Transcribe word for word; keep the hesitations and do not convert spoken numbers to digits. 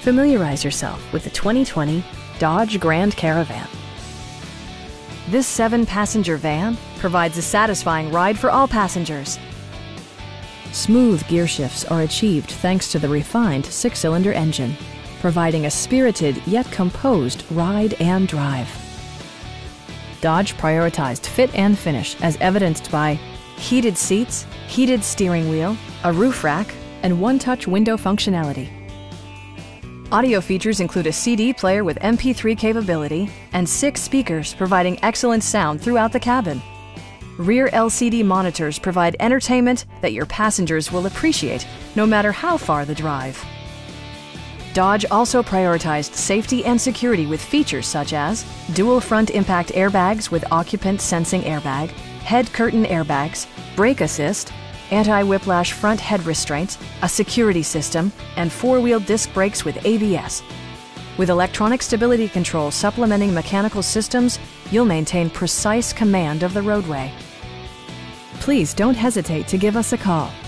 Familiarize yourself with the twenty twenty Dodge Grand Caravan. This seven-passenger van provides a satisfying ride for all passengers. Smooth gear shifts are achieved thanks to the refined six-cylinder engine, providing a spirited yet composed ride and drive. Dodge prioritized fit and finish as evidenced by heated seats, heated steering wheel, a roof rack, and one-touch window functionality. Audio features include a C D player with M P three capability and six speakers providing excellent sound throughout the cabin. Rear L C D monitors provide entertainment that your passengers will appreciate no matter how far the drive. Dodge also prioritized safety and security with features such as dual front impact airbags with occupant sensing airbag, head curtain airbags, brake assist, anti-whiplash front head restraints, a security system, and four-wheel disc brakes with A B S. With electronic stability control supplementing mechanical systems, you'll maintain precise command of the roadway. Please don't hesitate to give us a call.